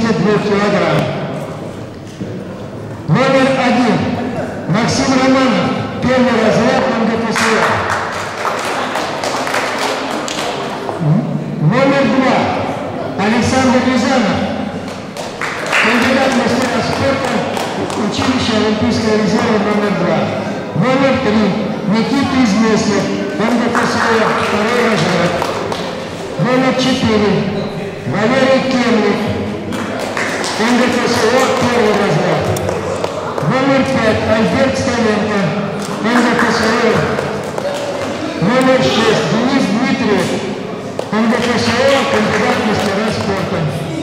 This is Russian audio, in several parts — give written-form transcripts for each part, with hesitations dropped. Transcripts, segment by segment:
52 килограмм. Номер 1. Максим Романов. Первый разряд МГТСО. Номер 2. Александр Рязанов. Кандидат в мастера спорта. Училище Олимпийского резерва номер 2. Номер 3. Никита Измеслов. МГТСО. Второй разряд. Номер 4. Валерий Кемлик. МГТСО. Первый разряд. Номер 5. Альберт Столенко. МГТСО. Номер 6. Денис Дмитриев. МГТСО. Кандидат в мастера спорта.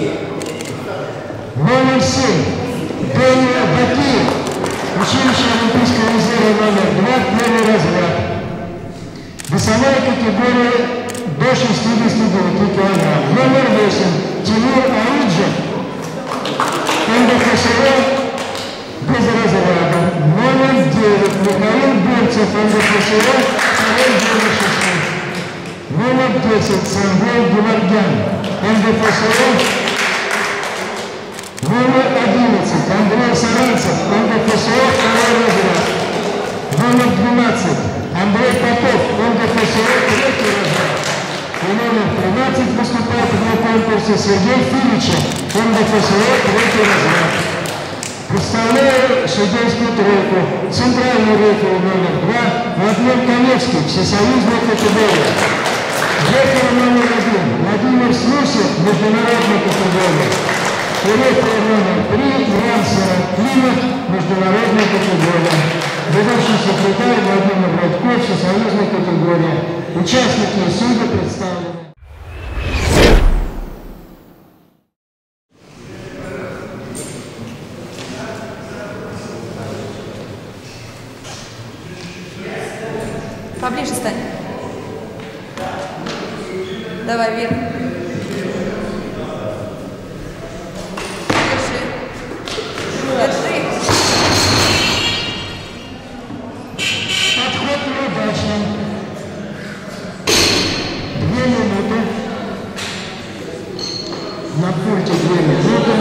Номер 7. Дэниел Бакиев. Училище Олимпийского резерва номер 2. Первый разряд. Весовая категория до 69 килограмм. Номер 8. Тимур Ауджев. МГТСО. Без разряда. Номер 9. Михаил Бурцев. МГТСО. Второй юношеский. Номер 10. Самвел Геворгян. МГТСО. Номер 11. Андрей Саранцев. МГТСО. Второй разряд. Номер 12. Андрей Попов. МГТСО. Третий разряд. И номер 13 выступает на конкурсе Сергей Филичев. МГТСО. Третий разряд. Представляю судейскую тройку. Центральный рефери номер 2. Владимир Коневский. Всесоюзная категория. Рефери номер 1. Владимир Слусев. Международная категория. И рефери номер 3. Иван Сараклинов. Международная категория. Ведущий секретарь Владимир Радков. Всесоюзная категория. Участники и судьи представлены. Поближе стань. Давай вверх. Держи. Держи. Подход неудачный. 2 минуты. На пульте 2 минуты.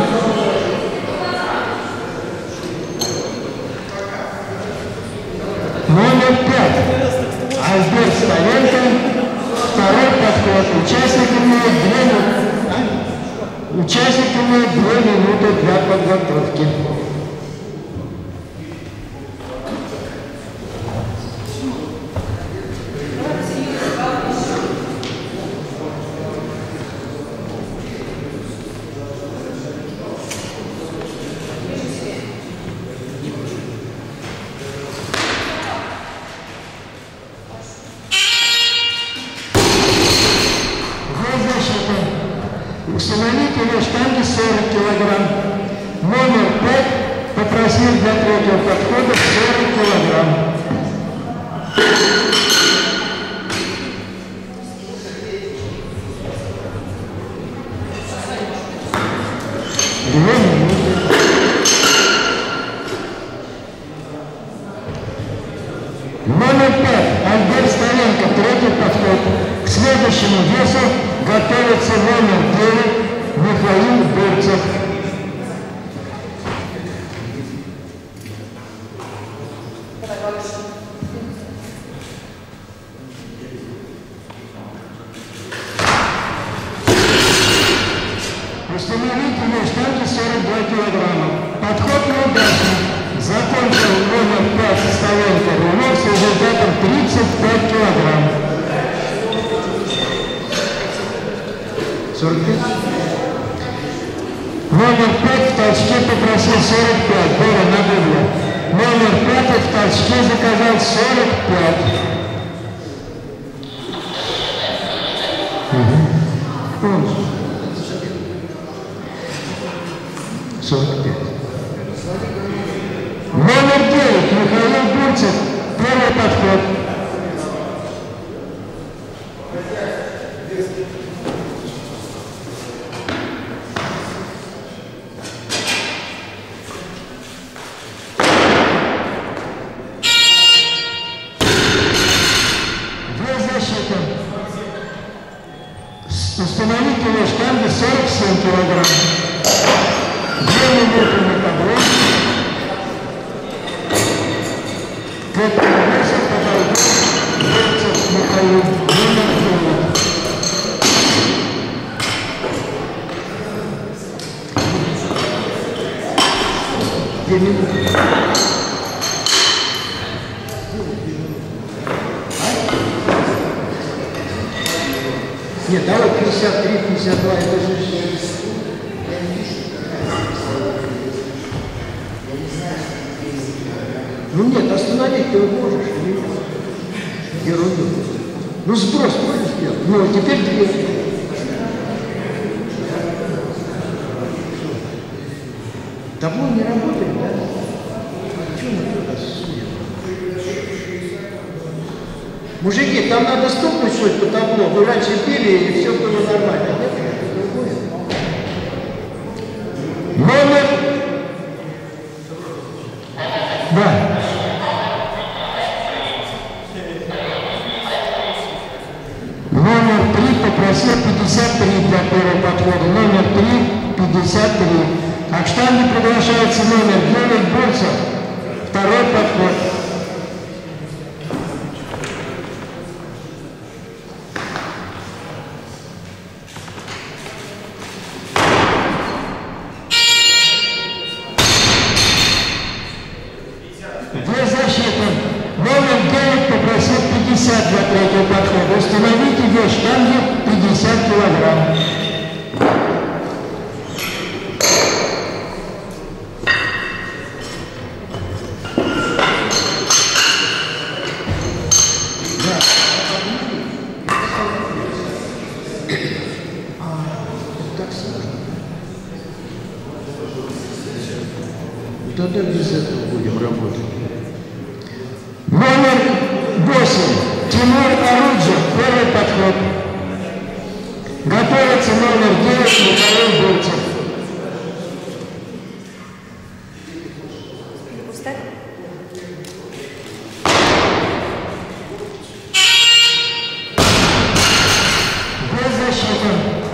Номер 5. Альберт Столенко. Второй подход. Участник имеет 2 минуты для подготовки. Установитель штанги 40 килограмм. Номер 5 попросил для третьего подхода 40 килограмм. Номер 5. Альберт Столенко. Третий подход. К следующему весу готовится номер 9. Михаил Бурцев. Установительные штанги 42 килограмма. Подход неудачный. Закончил номер 5 Столенко Рулов с результатом 35 килограмм. 45. Номер 5 в толчке попросил 45. Бора на дубле. Номер 5 в толчке заказал 45. Угу. 45. Номер 9. Михаил Бурцев. Первый подход. Установительные штанги 47 килограмм. Третий вес подойдет Бурцев Михаил, номер 9. 2 минуты. Нет, давай 53, 52, это же... Ну нет, остановить ты можешь. Ерунду. Ну сброс можешь сделать? Ну, теперь 2. Табло не работает, да? Чего мы туда судим? Мужики, там надо стукнуть что-то по табло. Вы раньше пили, и все было нормально. Нет, это другое. Номер... Да. Номер 3 попросил 53 для первого подхода. Номер 3 53. А к штанге приглашается номер 9 Бурцев. Второй подход. Две защиты. Номер 9 попросил 50 для третьего подхода. Установите вес штанги 50 килограмм. Тогда без этого будем работать. Номер 8. Тимур Оруджев. Первый подход. Готовится номер 9 Михаил Бурцев. Пускай. Без защиты.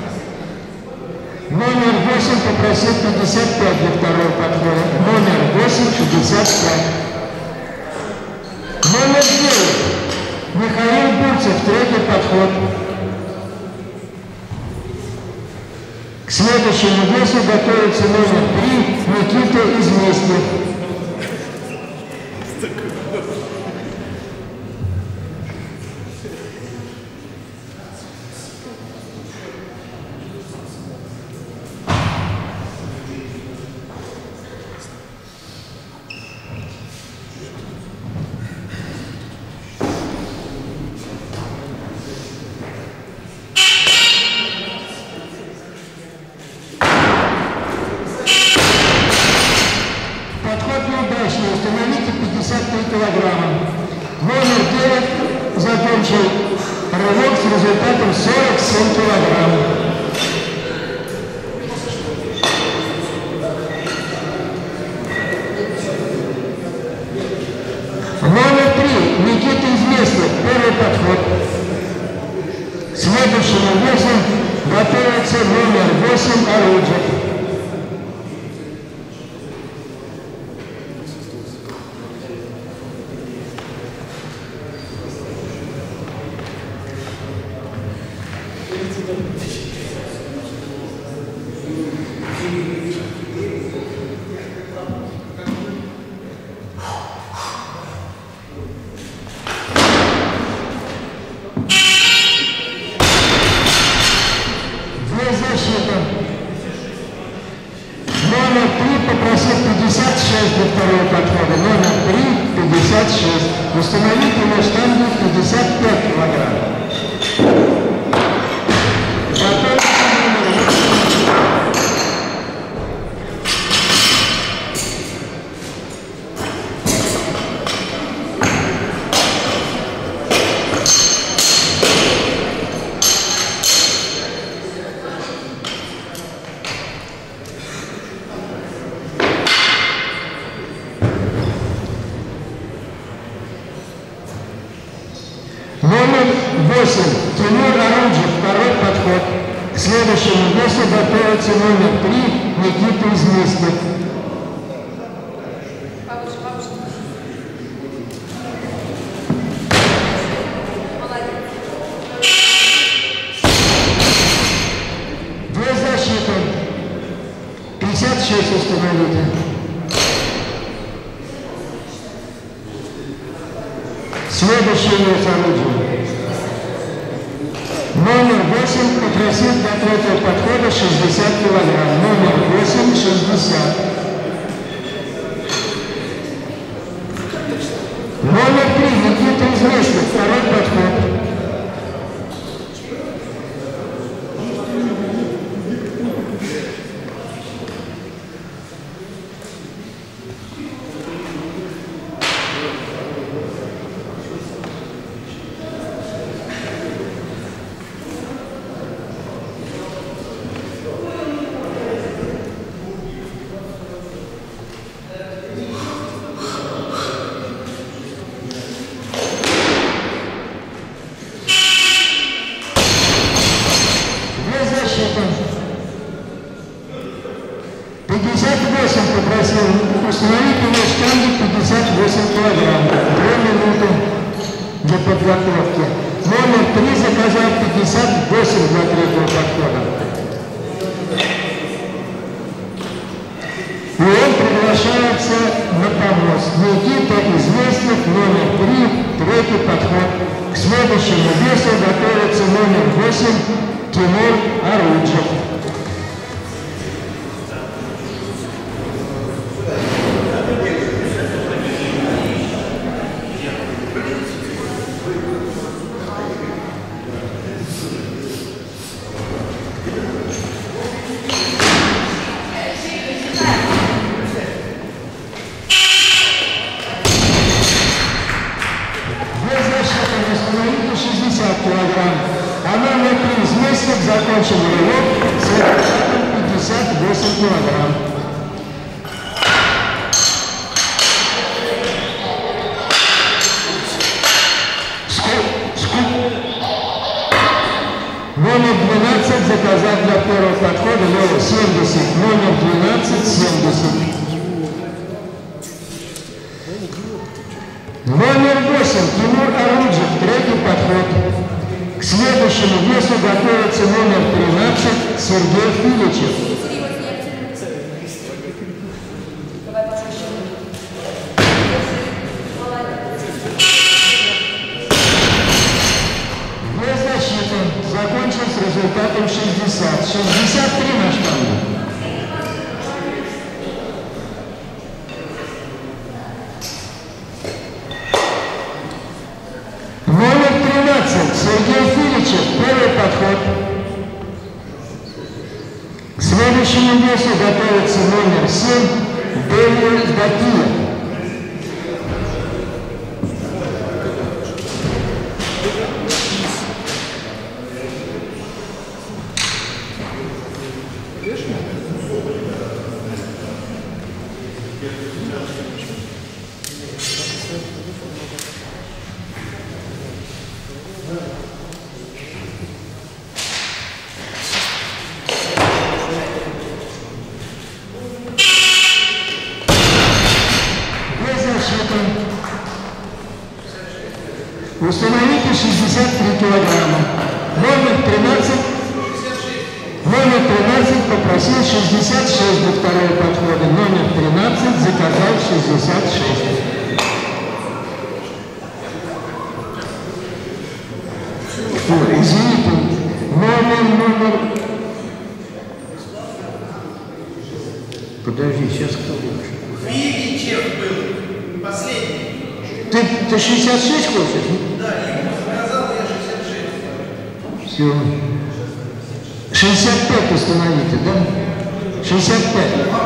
Номер 8 попросил 55 для второго подхода. Номер 8 65. Номер 9. Михаил Бурцев, третий подход. К следующему весу готовится номер 3 Никита Изместьев. Установите 53 килограмма. Номер 9 закончил рывок с результатом 47 килограмм. Номер 3 Никита Изместьев. Первый подход. Следующему весу готовится номер 8 Оруджев. Номер 3 попросил 56 для второго подхода. Номер 3 56. Установите на штанге 55 килограмм. Номер 8 Тимур Оруджев. Второй подход. К следующему весу готовится номер 3 Никита Изместьев. Повыше, повыше. Следующий вес оружия. Номер 8 попросил для третьего подхода 60 килограмм. Номер 8 – 60. Номер 3 Никита Известный, второй подход. Установить его штанги 58 килограмм. 2 минуты для подготовки. Номер 3 заказал 58 для третьего подхода. И он приглашается на помост. Никита Известных, номер 3, третий подход. К следующему весу готовится номер 8 Тимур Оруджев. Закончил рывок с результатом 58 килограмм. Номер 12 заказать для первого подхода 70. Номер 12 70. Номер 8 Тимур Оруджев, третий подход. К следующему весу готовится номер 13 Сергей Филичев. Вес защиты закончил с результатом 60. 63 на штангу. Сергей Филичев, первый подход. К следующему весу готовится номер 7 Дэвид Датиев. Установите 63 килограмма. Номер 13 попросил 66 до второго подхода. Номер 13 заказал 66. Ой, извините, номер... Подожди, сейчас кто лучше? Филичев был, последний. Ты 66 хочешь? Да, ему сказал, я 66. Все. 65 установите, да? 65.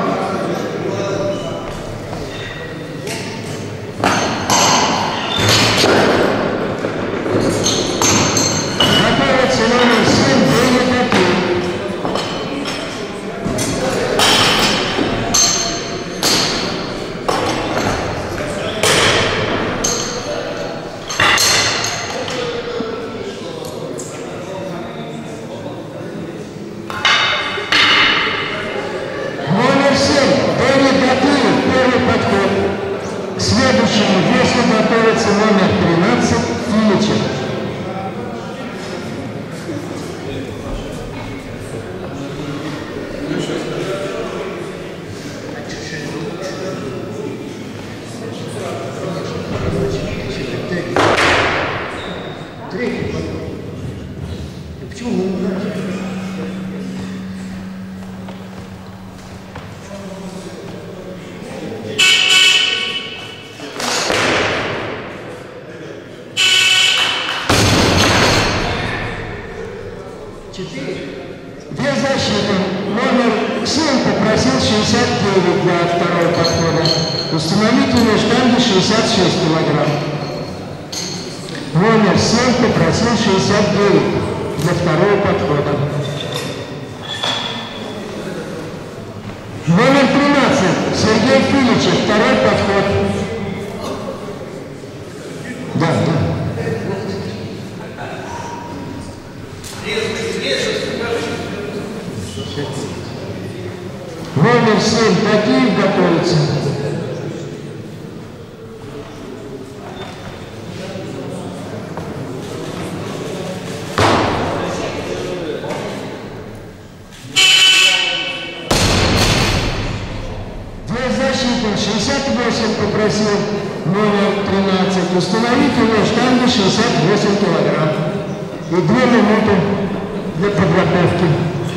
Готовится номер 7 Дэвид Датиев. 69 для второго подхода. Установительные штанги 66 килограмм. Номер 7 попросил 69 для второго подхода. Номер 13 Сергей Филичев, второй подход. Да. Номер 7 Такиев готовится. Для защиты 68 попросил номер 13. Установительные штанги 68 килограмм. И 2 минуты для подготовки.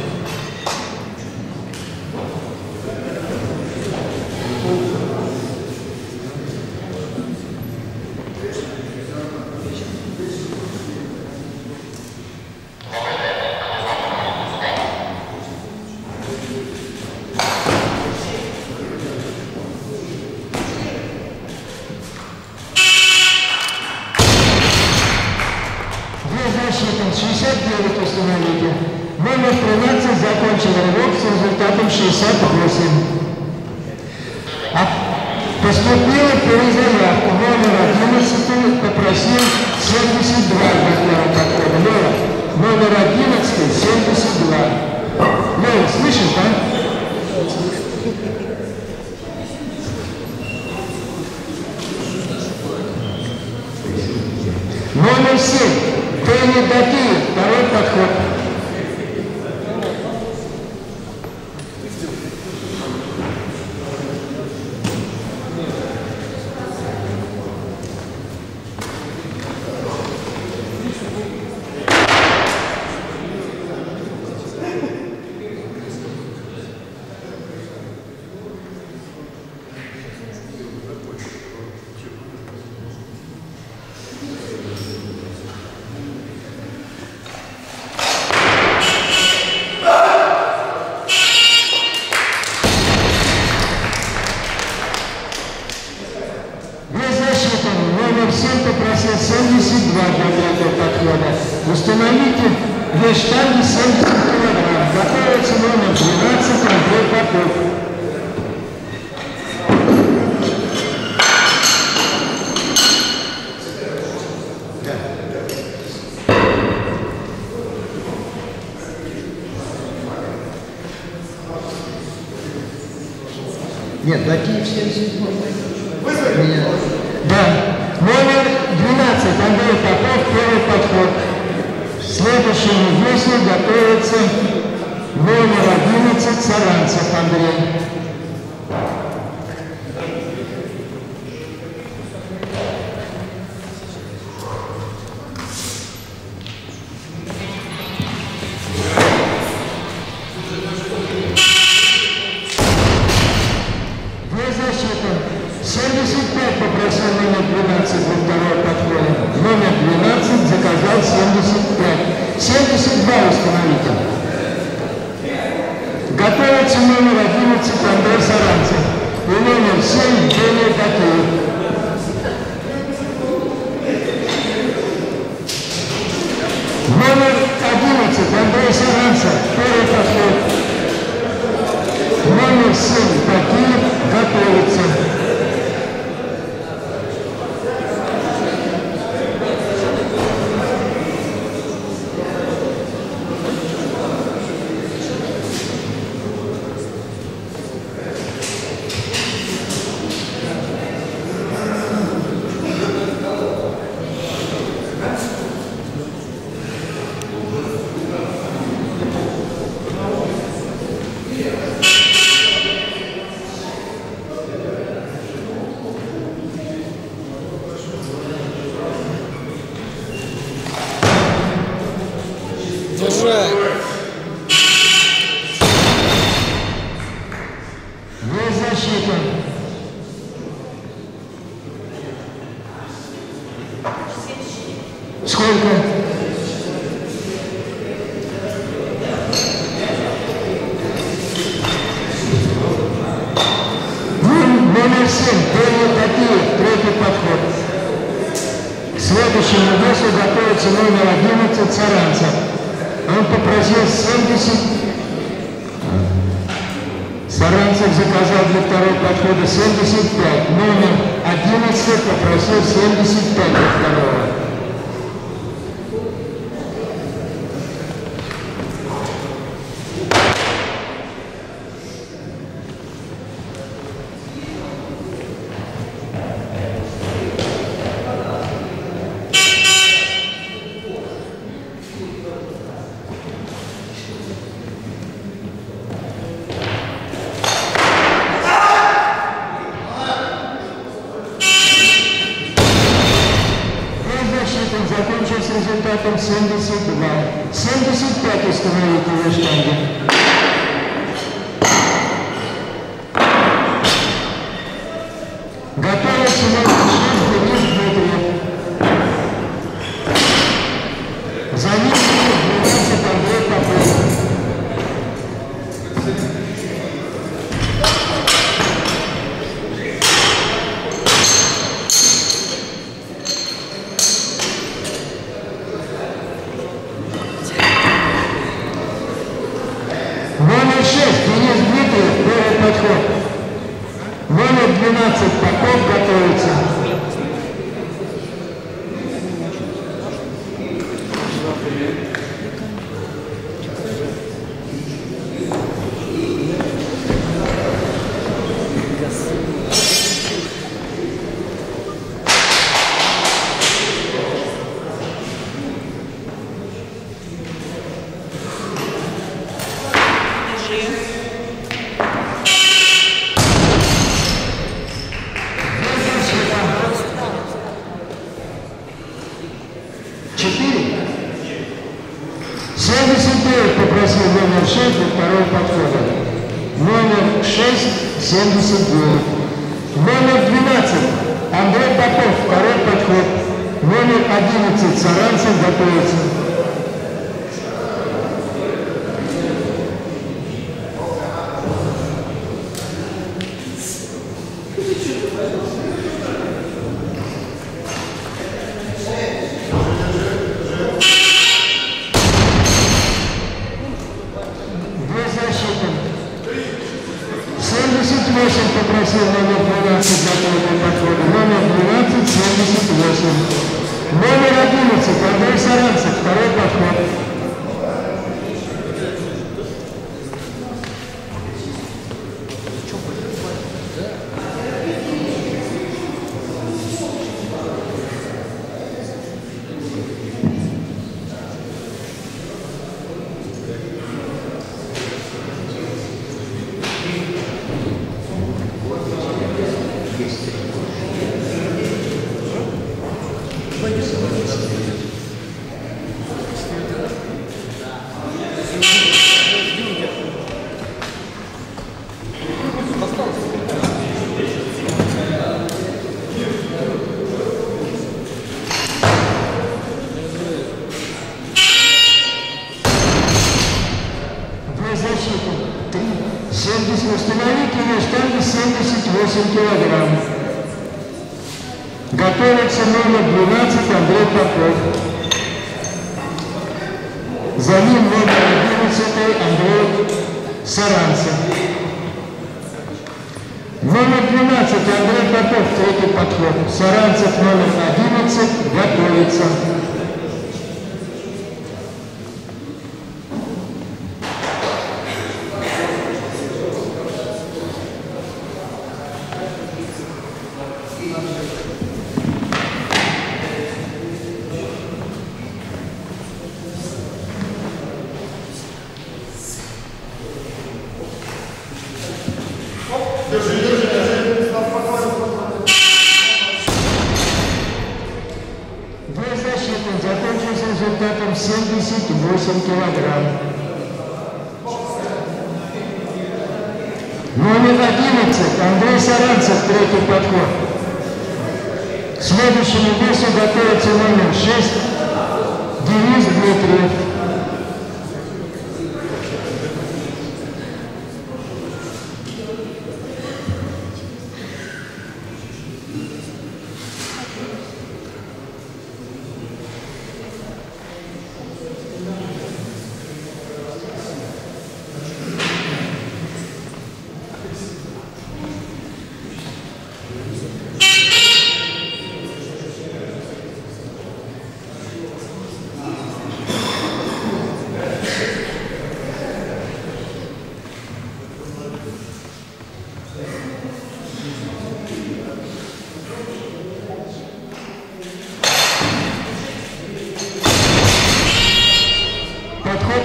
Защита 69 установите. Номер 13 закончил рывок с результатом 68. Поступила перезаявка. Номер 11 попросил 72 для первого подхода. Номер 11 72. Лёва, слышишь, да? Номер 7. Тени Такиев, второй подход. Номер 7 попросил 72 для третьего подхода. Установите вес штанги 70 килограмм. Готовится номер 12 Андрей Попов. Нет, Такиев 77. Меня. Да. Номер 12 Андрей Попов, первый подход. В следующем весе готовится номер 11 Саранцев Андрей. Для защиты 75 попросил номер 12 во второго подхода. Номер 12 заказал 75. 72 установите. Готовится номер 11 Андрей Саранцев. И номер 7 Евгений Такиев. Номер 11 Андрей Саранцев. Первый подход. Номер 7 Такиев готовится. Есть защита. Сколько? Номер 7, Тоня Татиев, третий подход. К следующему весу готовится номер 11, Саранцев. Он попросил 70. Саранцев заказал для второго подхода 75. Номер 11 попросил 75 для второго. Закончил с результатом 72. 75 установить его штанги. Готовится номер 6, Денис Дмитриев. За ним номер 12, Андрей Попов. Номер 6, Денис Дмитриев, первый подход. Номер 12, Попов готовится. Попросил номер 6 для второго подхода. Номер 6, 79. Номер 12, Андрей Попов, второй подход. Номер 11, Саранцев готовится. Попросил номер 12 для первого подхода. Номер 12, 78. Номер 11, Андрей Саранцев, второй подход. Установите на штанге 78 килограмм. Готовится номер 12, Андрей Попов. За ним номер 11, Андрей Саранцев. Номер 12, Андрей Попов, третий подход. Саранцев номер 11, готовится. Двузащитный закончил с результатом 78 килограмм. Номер 11, Андрей Саранцев, третий подход. К следующему весу готовится номер 6, Денис Дмитриев.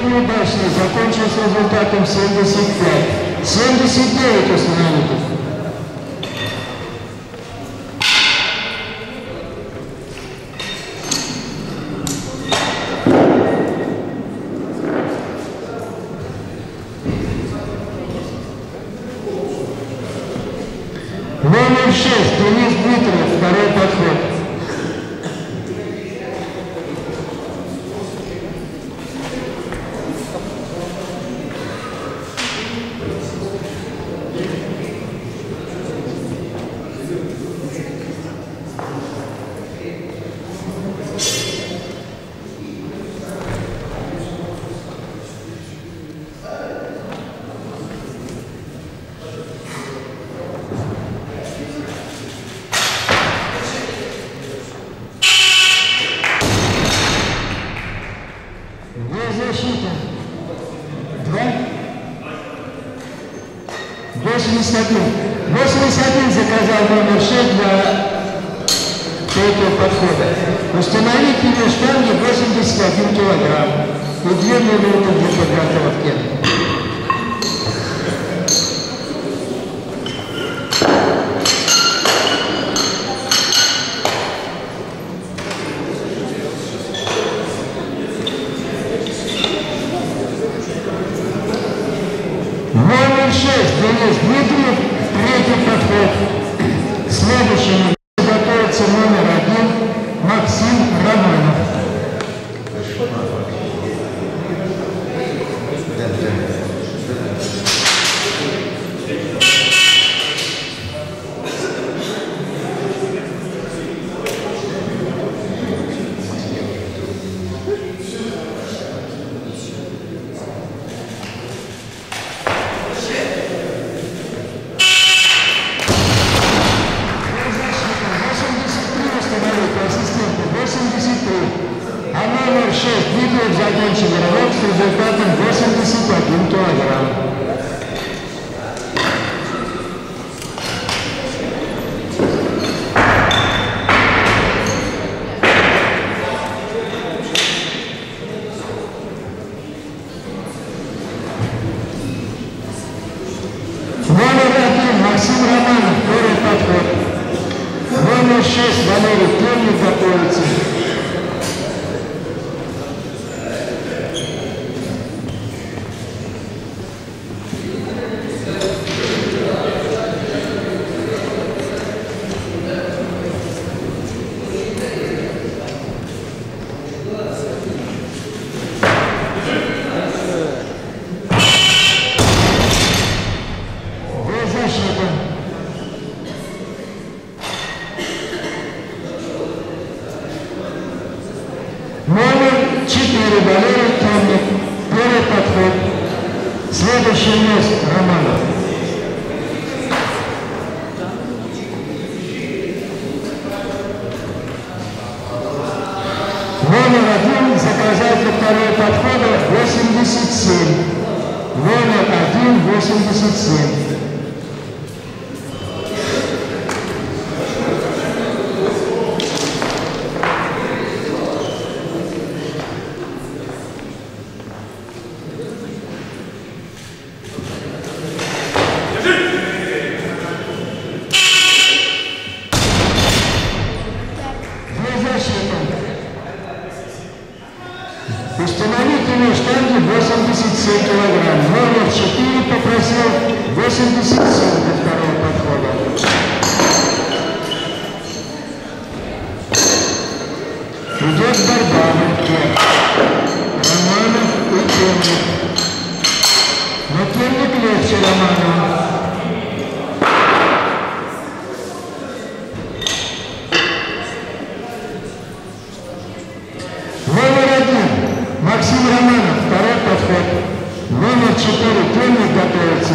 неудачный, закончил с результатом 75. 79 установитель. Номер 6, Денис Дмитриев, второй подход. Защита. 2. 81. 81 заказал номер 6 для третьего подхода. Установить ее штанги 81 килограмм. И 2 минуты для подготовки. Номер 6, Денис Дмитриев, третий подход. Следующим готовится номер 1, Максим Романов. А номер 6 Дмитриев закончил рывок с результатом 81 килограмм. Номер 1 Максим Романов, второй подход. Номер 6 Валерий Темник готовится. Номер 4 Валерий Темник, первый подход. Следующий место Романов. Номер 1 заказать для второго подхода 87. Номер 1 87. Установительные штанги 87 килограмм. Номер 4 попросил 87 до второго подхода. Идет борьба в руке. Романов и Темник. Но Темник легче Романова. Номер 1 Максим Романов, второй подход. Номер 4 Темник готовится.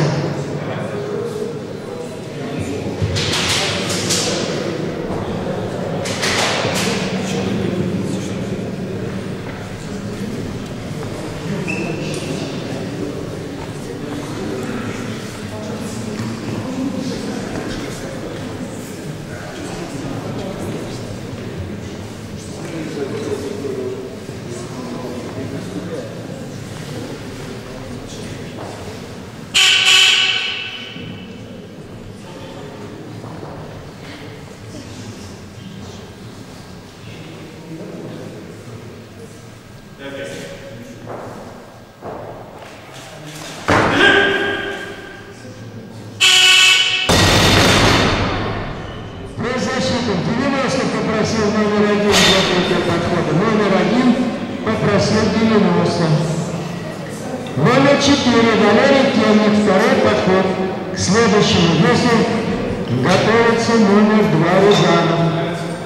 попросил номер 1 для третьего подхода. Номер 1 попросил 90. Номер 4 Валерий Темник, второй подход. К следующему весу готовится номер 2 Рязанов.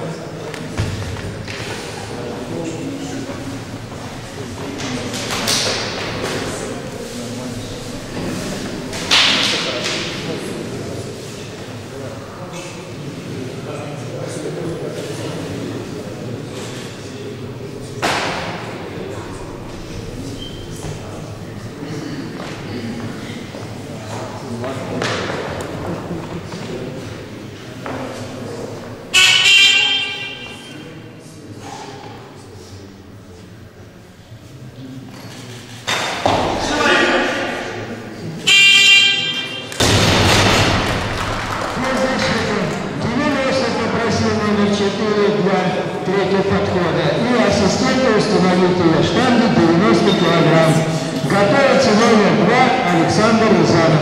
Готовится номер 2 Александр Рязанов.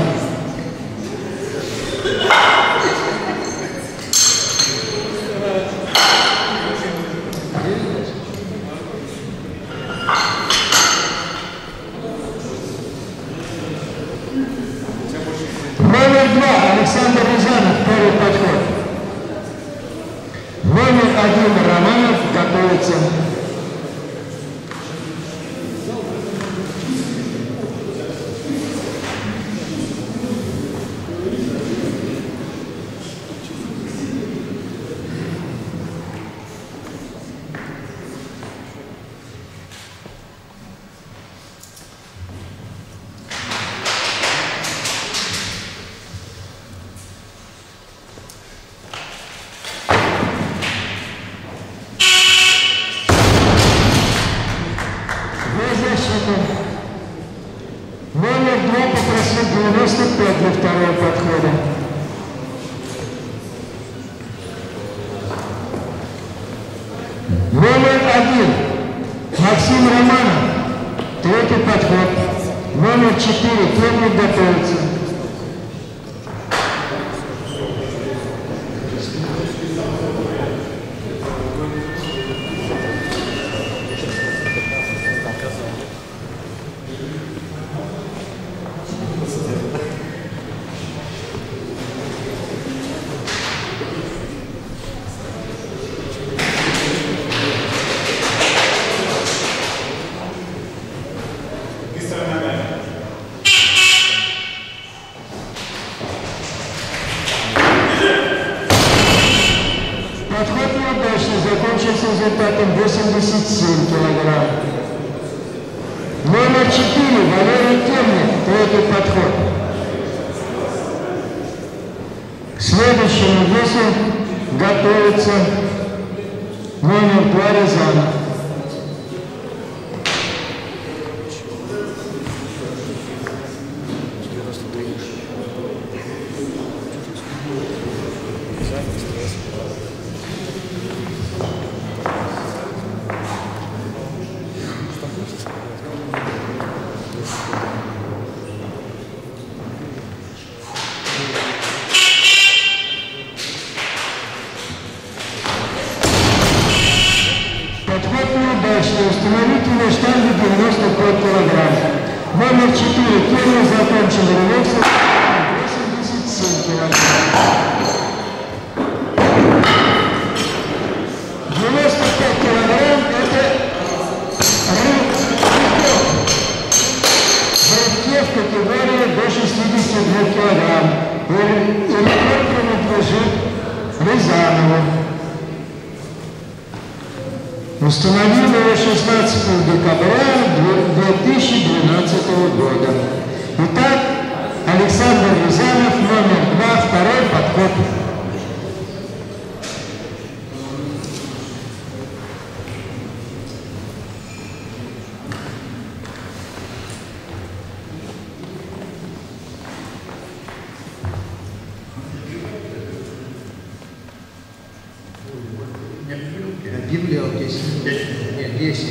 Номер 2 Александр Рязанов, второй подход. Номер 1 Романов готовится. Номер 2 попросил 95 для второго подхода. Номер 1 Максим Романов, третий подход. Номер 4 Темник готовится. Подход неудачный, закончился результатом 87 килограмм. Номер 4 Валерий Темник, третий подход. К следующему весу готовится номер 2 Рязанов. Подход неудачный, установительный штанги 95 килограмм. Номер 4 Темник закончил релоксом 87 килограмм. 95 килограмм это рыбки в категории до 62 килограмм. И рекорд принадлежит Рязанову. Установили 16 декабря 2012 года. Итак, Александр Рязанов, номер 2, второй подход. Библия 10. Нет, 10.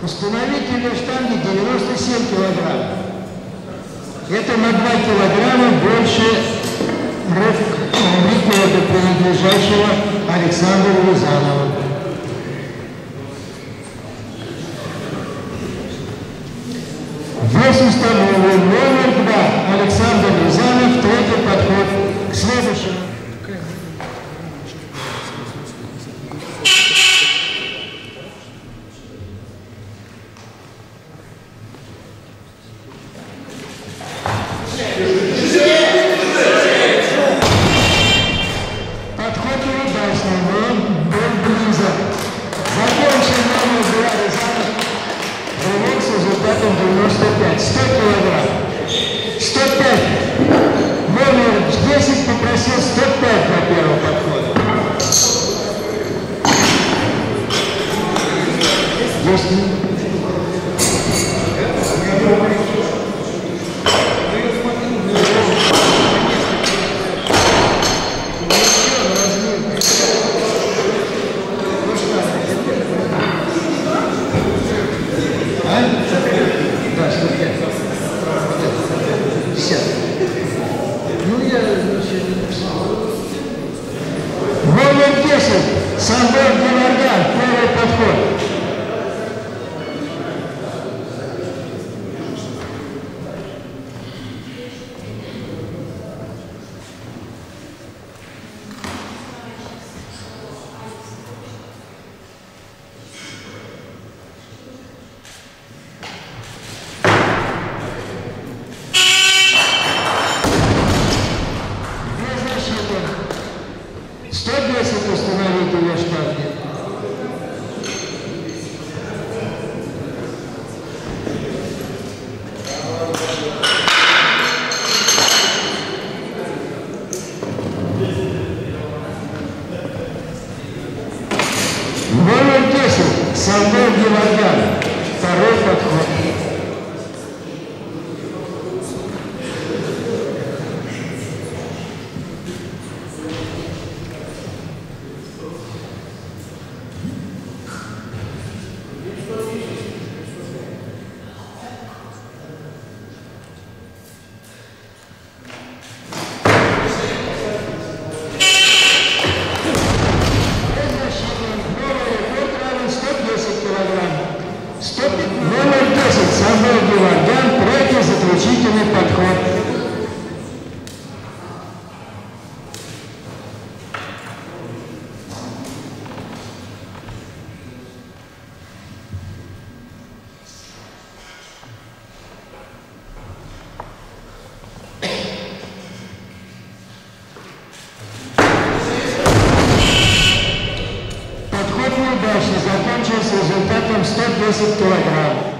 Установитель штанги 97 килограмм. Это на 2 килограмма больше рекорда, принадлежащего Александру Рязанову. Вес установлен. Номер 2. Александр Рязанов. Третий подход к следующему. Подход неудачный, но был близок. Закончил номер 2 Рязанов. Рывок с результатом 95. 100 килограмм. 105. Номер 10 попросил 105 для первого подхода. 10 минут. Номер 10. Самвел Геворгян. Первый подход. Без защиты. 110 установителя штанги. Номер 10. Самвел Геворгян. Второй подход. Номер 10. Самвел Геворгян. Третий заключительный подход. Подход неудачный, закончился результатом 110 килограмм.